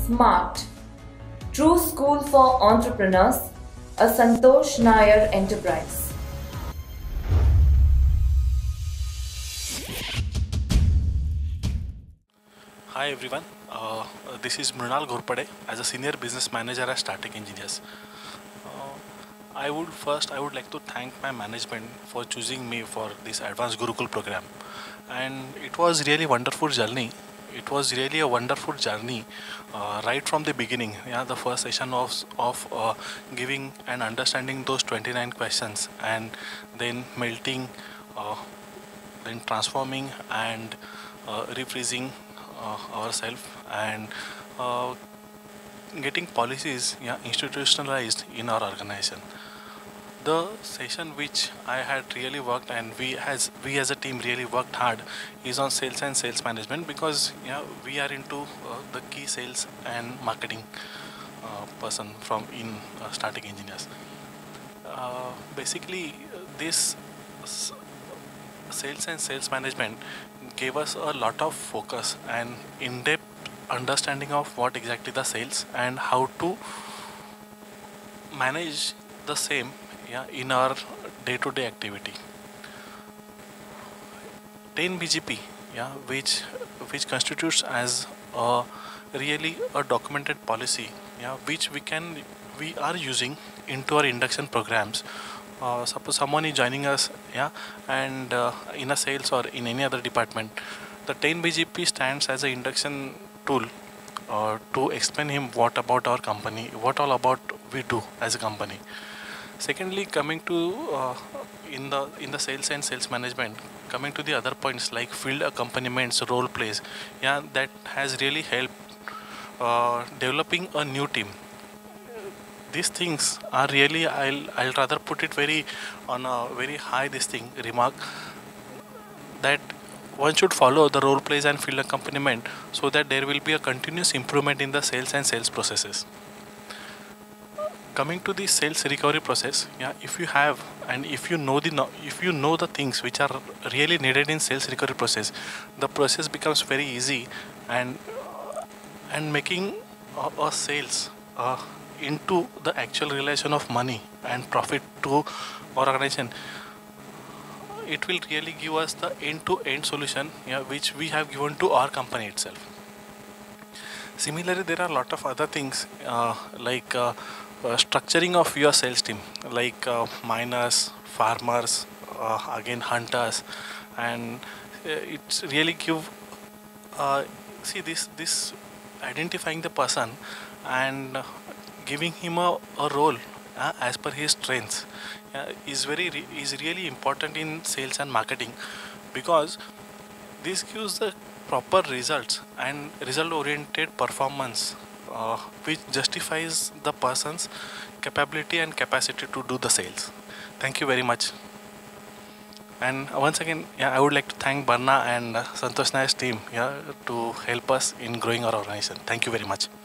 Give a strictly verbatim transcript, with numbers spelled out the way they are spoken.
smmart, True School for Entrepreneurs, a Santosh Nair enterprise. Hi everyone, uh, this is Mrunal Ghorpade as a senior business manager at Startech Engineers. Uh, I would first I would like to thank my management for choosing me for this advanced Gurukul program, and it was really wonderful journey. It was really a wonderful journey uh, right from the beginning. Yeah, the first session of of uh, giving and understanding those twenty-nine questions, and then melting, uh, then transforming and uh, rephrasing uh, ourselves, and uh, getting policies, yeah, institutionalized in our organization. The session which I had really worked, and we as we as a team really worked hard, is on sales and sales management, because yeah, we are into uh, the key sales and marketing uh, person from in uh, Startech Engineers. Uh, basically, this s- sales and sales management gave us a lot of focus and in-depth understanding of what exactly the sales and how to manage the same, yeah, in our day-to-day activity. ten B G P, yeah, which which constitutes as a really a documented policy, yeah, which we can we are using into our induction programs. Uh, suppose someone is joining us, yeah, and uh, in a sales or in any other department, the ten B G P stands as an induction tool uh, to explain him what about our company, what all about we do as a company. Secondly, coming to uh, in the in the sales and sales management, coming to the other points like field accompaniments, role plays, yeah, that has really helped uh, developing a new team. These things are really, I'll I'll rather put it very on a very high this thing remark, that one should follow the role plays and field accompaniment, so that there will be a continuous improvement in the sales and sales processes. Coming to the sales recovery process, yeah, if you have and if you know the if you know the things which are really needed in sales recovery process, the process becomes very easy, and and making a, a sales uh, into the actual realization of money and profit to our organization. It will really give us the end-to-end solution, yeah, which we have given to our company itself. Similarly, there are a lot of other things uh, like uh, uh, structuring of your sales team, like uh, miners, farmers, uh, again hunters, and uh, it's really give uh, see this this identifying the person and uh, giving him a, a role uh, as per his strengths uh, is very re- is really important in sales and marketing, because this gives the proper results and result oriented performance uh, which justifies the person's capability and capacity to do the sales. Thank you very much. And once again, yeah, I would like to thank Barna and uh, Santosh Nair's team, yeah, to help us in growing our organization. Thank you very much.